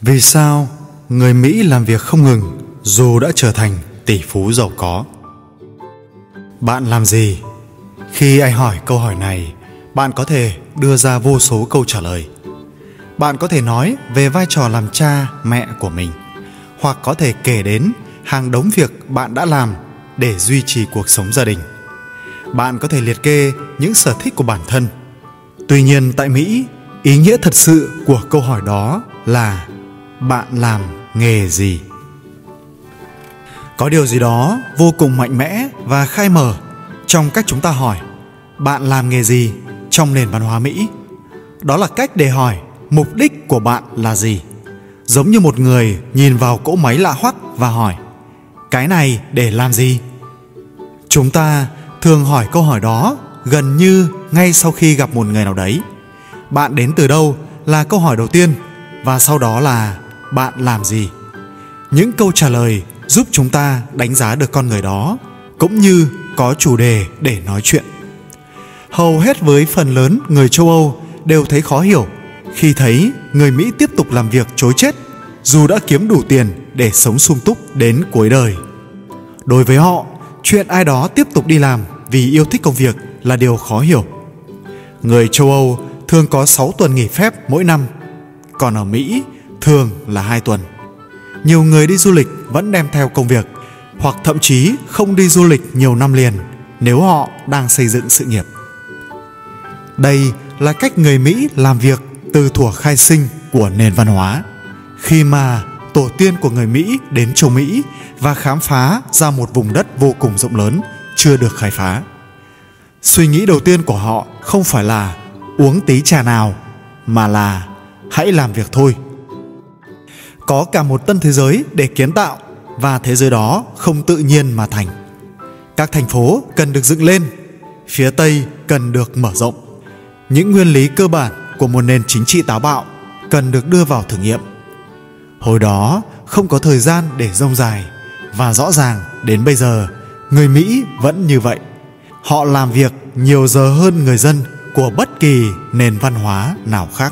Vì sao người Mỹ làm việc không ngừng dù đã trở thành tỷ phú giàu có? Bạn làm gì? Khi ai hỏi câu hỏi này, bạn có thể đưa ra vô số câu trả lời. Bạn có thể nói về vai trò làm cha, mẹ của mình, hoặc có thể kể đến hàng đống việc bạn đã làm để duy trì cuộc sống gia đình. Bạn có thể liệt kê những sở thích của bản thân. Tuy nhiên tại Mỹ, ý nghĩa thật sự của câu hỏi đó là bạn làm nghề gì? Có điều gì đó vô cùng mạnh mẽ và khai mở trong cách chúng ta hỏi bạn làm nghề gì trong nền văn hóa Mỹ. Đó là cách để hỏi mục đích của bạn là gì. Giống như một người nhìn vào cỗ máy lạ hoắc và hỏi cái này để làm gì? Chúng ta thường hỏi câu hỏi đó gần như ngay sau khi gặp một người nào đấy. Bạn đến từ đâu là câu hỏi đầu tiên, và sau đó là bạn làm gì. Những câu trả lời giúp chúng ta đánh giá được con người đó, cũng như có chủ đề để nói chuyện. Hầu hết với phần lớn người châu Âu đều thấy khó hiểu khi thấy người Mỹ tiếp tục làm việc trối chết dù đã kiếm đủ tiền để sống sung túc đến cuối đời. Đối với họ, chuyện ai đó tiếp tục đi làm vì yêu thích công việc là điều khó hiểu. Người châu Âu thường có 6 tuần nghỉ phép mỗi năm, còn ở Mỹ thường là 2 tuần. Nhiều người đi du lịch vẫn đem theo công việc, hoặc thậm chí không đi du lịch nhiều năm liền nếu họ đang xây dựng sự nghiệp. Đây là cách người Mỹ làm việc từ thuở khai sinh của nền văn hóa, khi mà tổ tiên của người Mỹ đến châu Mỹ và khám phá ra một vùng đất vô cùng rộng lớn chưa được khai phá. Suy nghĩ đầu tiên của họ không phải là uống tí trà nào, mà là hãy làm việc thôi. Có cả một tân thế giới để kiến tạo, và thế giới đó không tự nhiên mà thành. Các thành phố cần được dựng lên, phía Tây cần được mở rộng. Những nguyên lý cơ bản của một nền chính trị táo bạo cần được đưa vào thử nghiệm. Hồi đó không có thời gian để rông dài, và rõ ràng đến bây giờ người Mỹ vẫn như vậy. Họ làm việc nhiều giờ hơn người dân của bất kỳ nền văn hóa nào khác.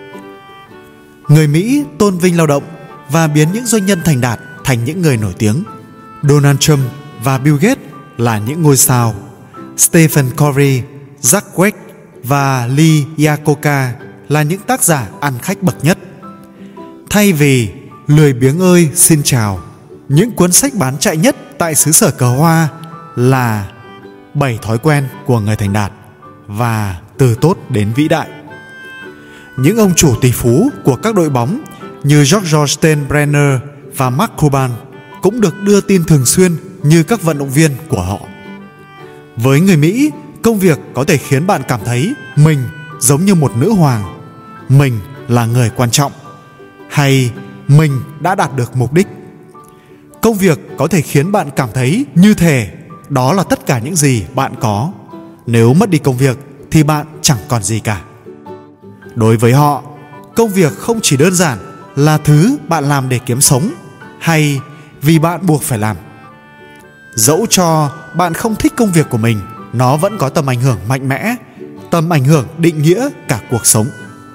Người Mỹ tôn vinh lao động và biến những doanh nhân thành đạt thành những người nổi tiếng. Donald Trump và Bill Gates là những ngôi sao. Stephen Covey, Jack Welch và Lee Iacocca là những tác giả ăn khách bậc nhất. Thay vì lười biếng ơi xin chào, những cuốn sách bán chạy nhất tại xứ sở cờ hoa là 7 thói quen của người thành đạt và từ tốt đến vĩ đại. Những ông chủ tỷ phú của các đội bóng như George Steinbrenner và Mark Cuban cũng được đưa tin thường xuyên như các vận động viên của họ. Với người Mỹ, công việc có thể khiến bạn cảm thấy mình giống như một nữ hoàng, mình là người quan trọng, hay mình đã đạt được mục đích. Công việc có thể khiến bạn cảm thấy như thể đó là tất cả những gì bạn có. Nếu mất đi công việc thì bạn chẳng còn gì cả. Đối với họ, công việc không chỉ đơn giản là thứ bạn làm để kiếm sống, hay vì bạn buộc phải làm. Dẫu cho bạn không thích công việc của mình, nó vẫn có tầm ảnh hưởng mạnh mẽ, tầm ảnh hưởng định nghĩa cả cuộc sống.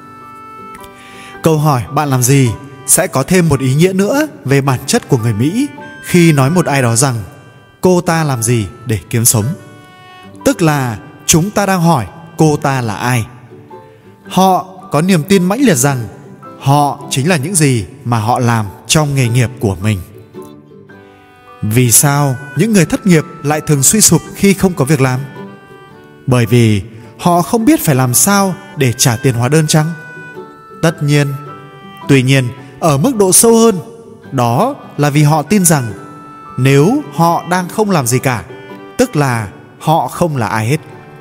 Câu hỏi bạn làm gì sẽ có thêm một ý nghĩa nữa về bản chất của người Mỹ khi nói một ai đó rằng cô ta làm gì để kiếm sống. Tức là chúng ta đang hỏi cô ta là ai. Họ có niềm tin mãnh liệt rằng họ chính là những gì mà họ làm trong nghề nghiệp của mình. Vì sao những người thất nghiệp lại thường suy sụp khi không có việc làm? Bởi vì họ không biết phải làm sao để trả tiền hóa đơn chăng? Tất nhiên. Tuy nhiên, ở mức độ sâu hơn, đó là vì họ tin rằng nếu họ đang không làm gì cả, tức là họ không là ai hết.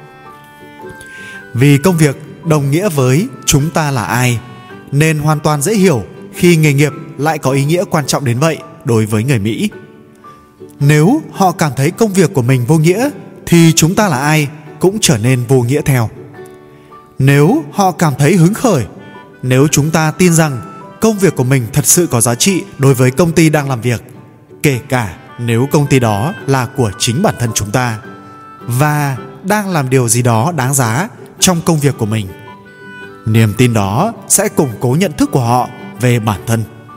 Vì công việc đồng nghĩa với chúng ta là ai, nên hoàn toàn dễ hiểu khi nghề nghiệp lại có ý nghĩa quan trọng đến vậy đối với người Mỹ. Nếu họ cảm thấy công việc của mình vô nghĩa, thì chúng ta là ai cũng trở nên vô nghĩa theo. Nếu họ cảm thấy hứng khởi, nếu chúng ta tin rằng công việc của mình thật sự có giá trị đối với công ty đang làm việc, kể cả nếu công ty đó là của chính bản thân chúng ta và đang làm điều gì đó đáng giá trong công việc của mình, niềm tin đó sẽ củng cố nhận thức của họ về bản thân.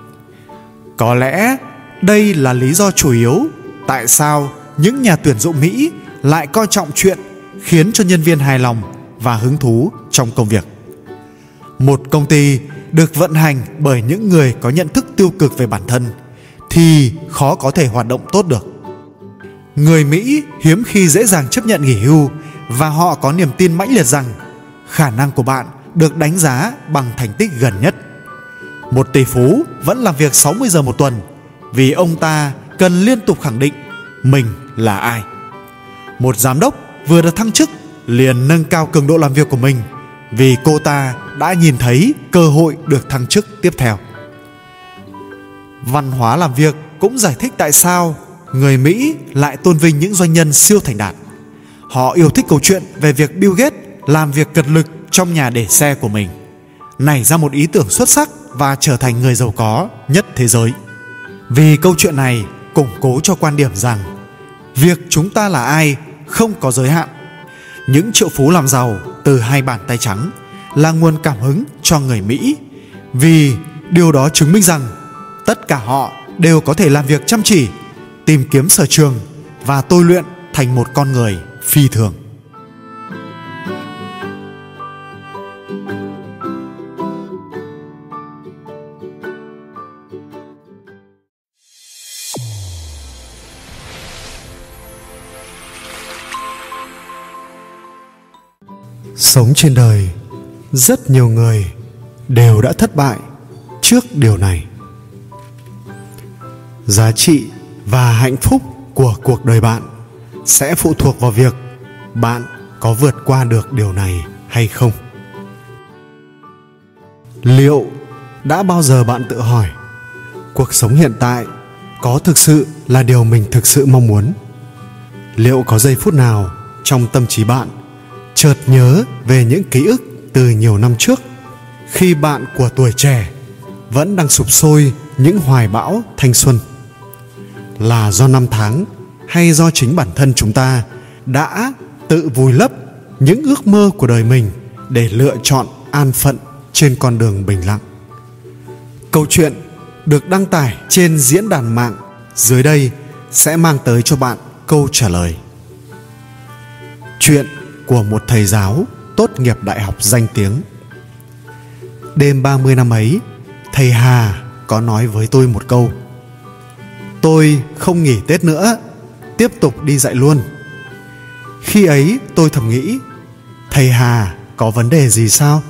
Có lẽ đây là lý do chủ yếu tại sao những nhà tuyển dụng Mỹ lại coi trọng chuyện khiến cho nhân viên hài lòng và hứng thú trong công việc. Một công ty được vận hành bởi những người có nhận thức tiêu cực về bản thân thì khó có thể hoạt động tốt được. Người Mỹ hiếm khi dễ dàng chấp nhận nghỉ hưu, và họ có niềm tin mãnh liệt rằng khả năng của bạn được đánh giá bằng thành tích gần nhất. Một tỷ phú vẫn làm việc 60 giờ một tuần vì ông ta cần liên tục khẳng định mình là ai. Một giám đốc vừa được thăng chức liền nâng cao cường độ làm việc của mình vì cô ta đã nhìn thấy cơ hội được thăng chức tiếp theo. Văn hóa làm việc cũng giải thích tại sao người Mỹ lại tôn vinh những doanh nhân siêu thành đạt. Họ yêu thích câu chuyện về việc Bill Gates làm việc cật lực trong nhà để xe của mình, nảy ra một ý tưởng xuất sắc và trở thành người giàu có nhất thế giới. Vì câu chuyện này củng cố cho quan điểm rằng việc chúng ta là ai không có giới hạn. Những triệu phú làm giàu từ hai bàn tay trắng là nguồn cảm hứng cho người Mỹ, vì điều đó chứng minh rằng tất cả họ đều có thể làm việc chăm chỉ, tìm kiếm sở trường và tôi luyện thành một con người phi thường. Sống trên đời, rất nhiều người đều đã thất bại trước điều này. Giá trị và hạnh phúc của cuộc đời bạn sẽ phụ thuộc vào việc bạn có vượt qua được điều này hay không. Liệu đã bao giờ bạn tự hỏi cuộc sống hiện tại có thực sự là điều mình thực sự mong muốn? Liệu có giây phút nào trong tâm trí bạn chợt nhớ về những ký ức từ nhiều năm trước, khi bạn của tuổi trẻ vẫn đang sục sôi những hoài bão thanh xuân? Là do năm tháng hay do chính bản thân chúng ta đã tự vùi lấp những ước mơ của đời mình để lựa chọn an phận trên con đường bình lặng? Câu chuyện được đăng tải trên diễn đàn mạng dưới đây sẽ mang tới cho bạn câu trả lời. Chuyện của một thầy giáo tốt nghiệp đại học danh tiếng. Đêm 30 năm ấy, thầy Hà có nói với tôi một câu: tôi không nghỉ Tết nữa, tiếp tục đi dạy luôn. Khi ấy tôi thầm nghĩ, thầy Hà có vấn đề gì sao?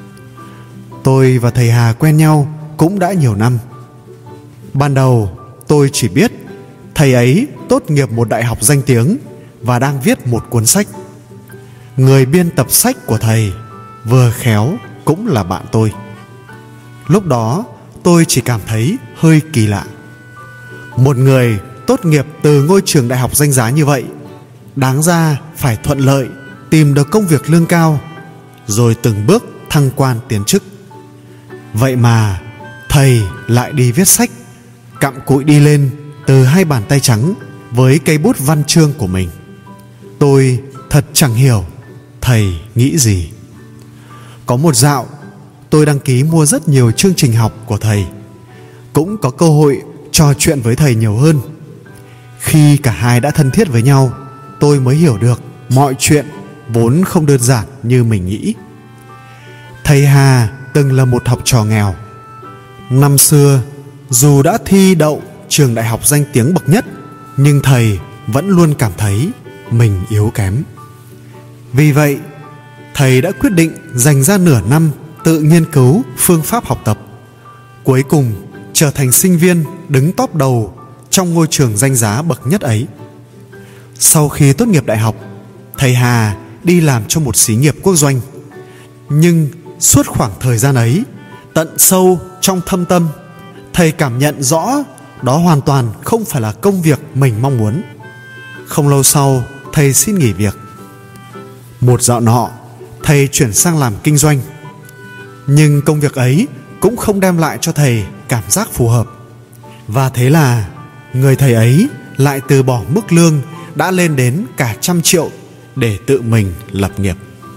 Tôi và thầy Hà quen nhau cũng đã nhiều năm. Ban đầu tôi chỉ biết thầy ấy tốt nghiệp một đại học danh tiếng và đang viết một cuốn sách. Người biên tập sách của thầy vừa khéo cũng là bạn tôi. Lúc đó tôi chỉ cảm thấy hơi kỳ lạ. Một người tốt nghiệp từ ngôi trường đại học danh giá như vậy, đáng ra phải thuận lợi tìm được công việc lương cao, rồi từng bước thăng quan tiến chức. Vậy mà thầy lại đi viết sách, cặm cụi đi lên từ hai bàn tay trắng với cây bút văn chương của mình. Tôi thật chẳng hiểu thầy nghĩ gì. Có một dạo, tôi đăng ký mua rất nhiều chương trình học của thầy, cũng có cơ hội trò chuyện với thầy nhiều hơn. Khi cả hai đã thân thiết với nhau, tôi mới hiểu được mọi chuyện vốn không đơn giản như mình nghĩ. Thầy Hà từng là một học trò nghèo. Năm xưa, dù đã thi đậu trường đại học danh tiếng bậc nhất, nhưng thầy vẫn luôn cảm thấy mình yếu kém. Vì vậy, thầy đã quyết định dành ra nửa năm tự nghiên cứu phương pháp học tập, cuối cùng trở thành sinh viên đứng top đầu trong ngôi trường danh giá bậc nhất ấy. Sau khi tốt nghiệp đại học, thầy Hà đi làm cho một xí nghiệp quốc doanh. Nhưng suốt khoảng thời gian ấy, tận sâu trong thâm tâm, thầy cảm nhận rõ đó hoàn toàn không phải là công việc mình mong muốn. Không lâu sau, thầy xin nghỉ việc. Một dạo nọ, thầy chuyển sang làm kinh doanh. Nhưng công việc ấy cũng không đem lại cho thầy cảm giác phù hợp. Và thế là người thầy ấy lại từ bỏ mức lương đã lên đến cả 100 triệu để tự mình lập nghiệp.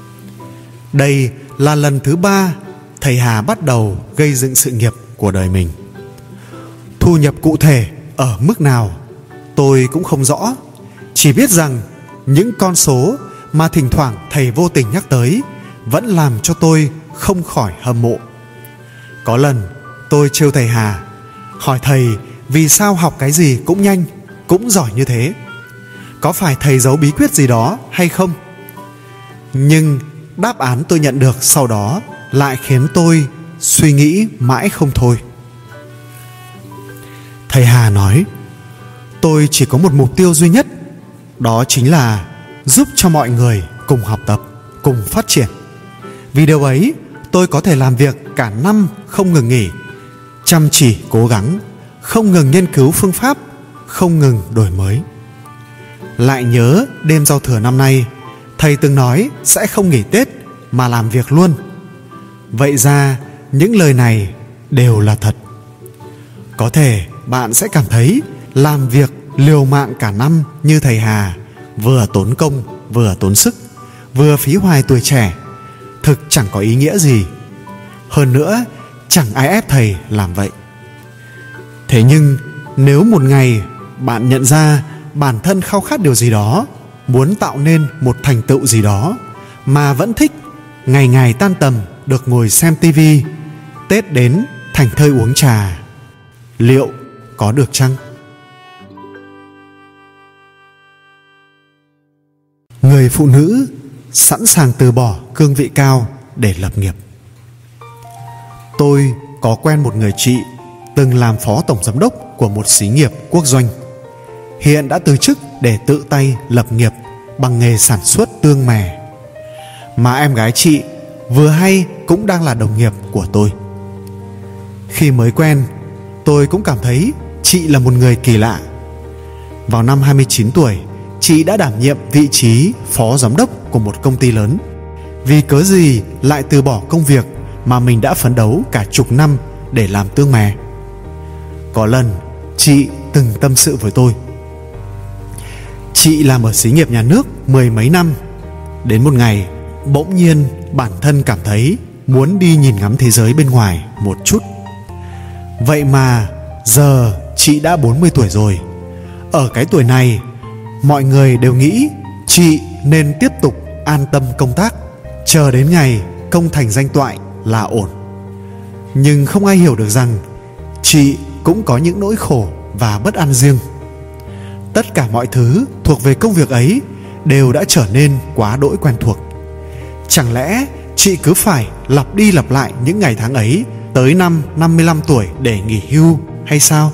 Đây là lần thứ 3 thầy Hà bắt đầu gây dựng sự nghiệp của đời mình. Thu nhập cụ thể ở mức nào tôi cũng không rõ, chỉ biết rằng những con số mà thỉnh thoảng thầy vô tình nhắc tới vẫn làm cho tôi không khỏi hâm mộ. Có lần tôi trêu thầy Hà, hỏi thầy vì sao học cái gì cũng nhanh, cũng giỏi như thế. Có phải thầy giấu bí quyết gì đó hay không? Nhưng đáp án tôi nhận được sau đó lại khiến tôi suy nghĩ mãi không thôi. Thầy Hà nói, tôi chỉ có một mục tiêu duy nhất, đó chính là giúp cho mọi người cùng học tập, cùng phát triển. Vì điều ấy, tôi có thể làm việc cả năm không ngừng nghỉ, chăm chỉ cố gắng, không ngừng nghiên cứu phương pháp, không ngừng đổi mới. Lại nhớ đêm giao thừa năm nay, thầy từng nói sẽ không nghỉ Tết mà làm việc luôn. Vậy ra những lời này đều là thật. Có thể bạn sẽ cảm thấy làm việc liều mạng cả năm như thầy Hà vừa tốn công, vừa tốn sức, vừa phí hoài tuổi trẻ, thực chẳng có ý nghĩa gì. Hơn nữa, chẳng ai ép thầy làm vậy. Thế nhưng nếu một ngày bạn nhận ra bản thân khao khát điều gì đó, muốn tạo nên một thành tựu gì đó, mà vẫn thích ngày ngày tan tầm được ngồi xem tivi, Tết đến thành thơi uống trà, liệu có được chăng? Người phụ nữ sẵn sàng từ bỏ cương vị cao để lập nghiệp. Tôi có quen một người chị từng làm phó tổng giám đốc của một xí nghiệp quốc doanh, hiện đã từ chức để tự tay lập nghiệp bằng nghề sản xuất tương mè. Mà em gái chị vừa hay cũng đang là đồng nghiệp của tôi. Khi mới quen, tôi cũng cảm thấy chị là một người kỳ lạ. Vào năm 29 tuổi, chị đã đảm nhiệm vị trí phó giám đốc của một công ty lớn. Vì cớ gì lại từ bỏ công việc mà mình đã phấn đấu cả chục năm để làm tương mè? Có lần chị từng tâm sự với tôi. Chị làm ở xí nghiệp nhà nước mười mấy năm. Đến một ngày, bỗng nhiên bản thân cảm thấy muốn đi nhìn ngắm thế giới bên ngoài một chút. Vậy mà giờ chị đã 40 tuổi rồi. Ở cái tuổi này, mọi người đều nghĩ chị nên tiếp tục an tâm công tác, chờ đến ngày công thành danh toại là ổn. Nhưng không ai hiểu được rằng chị cũng có những nỗi khổ và bất an riêng. Tất cả mọi thứ thuộc về công việc ấy đều đã trở nên quá đỗi quen thuộc. Chẳng lẽ chị cứ phải lặp đi lặp lại những ngày tháng ấy tới năm 55 tuổi để nghỉ hưu hay sao?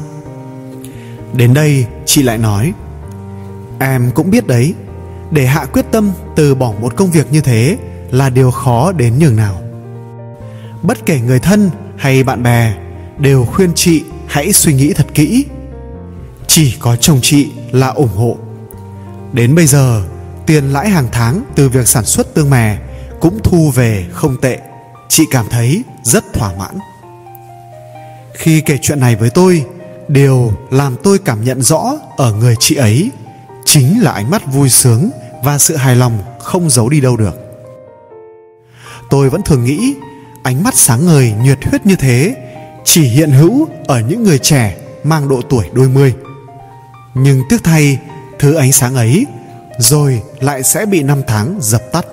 Đến đây chị lại nói, em cũng biết đấy, để hạ quyết tâm từ bỏ một công việc như thế là điều khó đến nhường nào. Bất kể người thân hay bạn bè đều khuyên chị hãy suy nghĩ thật kỹ. Chỉ có chồng chị là ủng hộ. Đến bây giờ, tiền lãi hàng tháng từ việc sản xuất tương mè cũng thu về không tệ. Chị cảm thấy rất thỏa mãn. Khi kể chuyện này với tôi, điều làm tôi cảm nhận rõ ở người chị ấy chính là ánh mắt vui sướng và sự hài lòng không giấu đi đâu được. Tôi vẫn thường nghĩ ánh mắt sáng ngời nhiệt huyết như thế chỉ hiện hữu ở những người trẻ mang độ tuổi đôi mươi. Nhưng tiếc thay, thứ ánh sáng ấy rồi lại sẽ bị năm tháng dập tắt.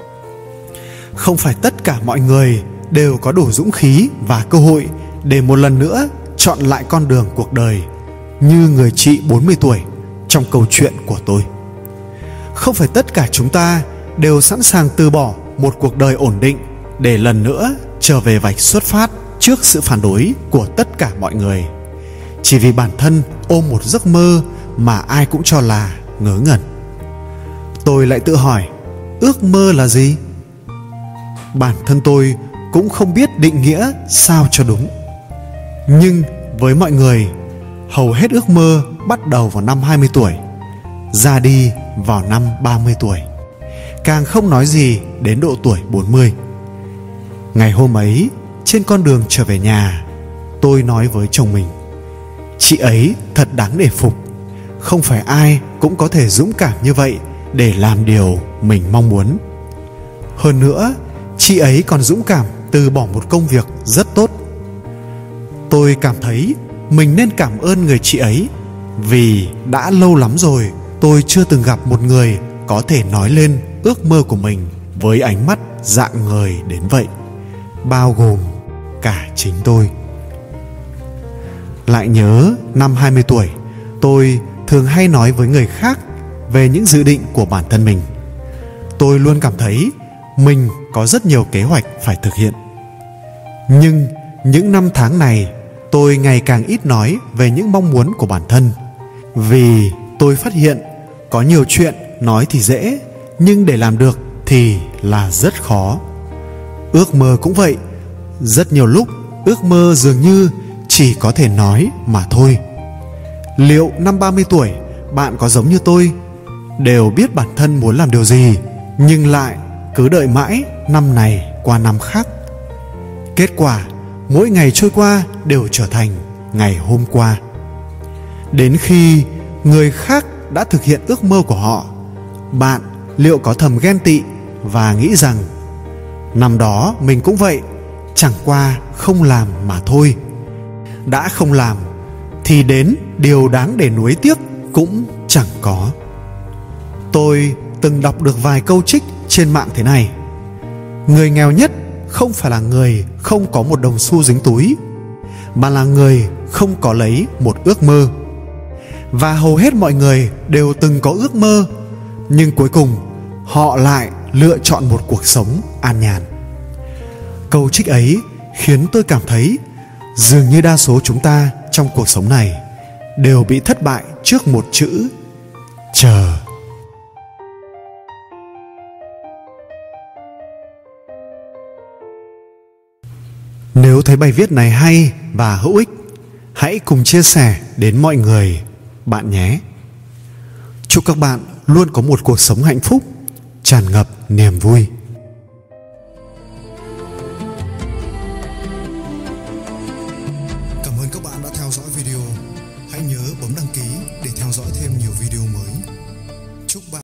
Không phải tất cả mọi người đều có đủ dũng khí và cơ hội để một lần nữa chọn lại con đường cuộc đời như người chị 40 tuổi trong câu chuyện của tôi. Không phải tất cả chúng ta đều sẵn sàng từ bỏ một cuộc đời ổn định để lần nữa trở về vạch xuất phát trước sự phản đối của tất cả mọi người, chỉ vì bản thân ôm một giấc mơ mà ai cũng cho là ngớ ngẩn. Tôi lại tự hỏi, ước mơ là gì? Bản thân tôi cũng không biết định nghĩa sao cho đúng. Nhưng với mọi người, hầu hết ước mơ bắt đầu vào năm 20 tuổi, ra đi vào năm 30 tuổi, càng không nói gì đến độ tuổi 40. Ngày hôm ấy, trên con đường trở về nhà, tôi nói với chồng mình, chị ấy thật đáng để phục. Không phải ai cũng có thể dũng cảm như vậy để làm điều mình mong muốn. Hơn nữa, chị ấy còn dũng cảm từ bỏ một công việc rất tốt. Tôi cảm thấy mình nên cảm ơn người chị ấy, vì đã lâu lắm rồi tôi chưa từng gặp một người có thể nói lên ước mơ của mình với ánh mắt rạng ngời đến vậy, bao gồm cả chính tôi. Lại nhớ năm 20 tuổi, tôi thường hay nói với người khác về những dự định của bản thân mình. Tôi luôn cảm thấy mình có rất nhiều kế hoạch phải thực hiện. Nhưng những năm tháng này, tôi ngày càng ít nói về những mong muốn của bản thân, vì tôi phát hiện có nhiều chuyện nói thì dễ, nhưng để làm được thì là rất khó. Ước mơ cũng vậy, rất nhiều lúc ước mơ dường như chỉ có thể nói mà thôi. Liệu năm 30 tuổi bạn có giống như tôi, đều biết bản thân muốn làm điều gì, nhưng lại cứ đợi mãi năm này qua năm khác? Kết quả mỗi ngày trôi qua đều trở thành ngày hôm qua. Đến khi người khác đã thực hiện ước mơ của họ, bạn liệu có thầm ghen tị và nghĩ rằng năm đó mình cũng vậy, chẳng qua không làm mà thôi? Đã không làm thì đến điều đáng để nuối tiếc cũng chẳng có. Tôi từng đọc được vài câu trích trên mạng thế này: người nghèo nhất không phải là người không có một đồng xu dính túi, mà là người không có lấy một ước mơ. Và hầu hết mọi người đều từng có ước mơ, nhưng cuối cùng họ lại lựa chọn một cuộc sống an nhàn. Câu trích ấy khiến tôi cảm thấy dường như đa số chúng ta trong cuộc sống này đều bị thất bại trước một chữ chờ. Nếu thấy bài viết này hay và hữu ích, hãy cùng chia sẻ đến mọi người bạn nhé. Chúc các bạn luôn có một cuộc sống hạnh phúc, tràn ngập niềm vui.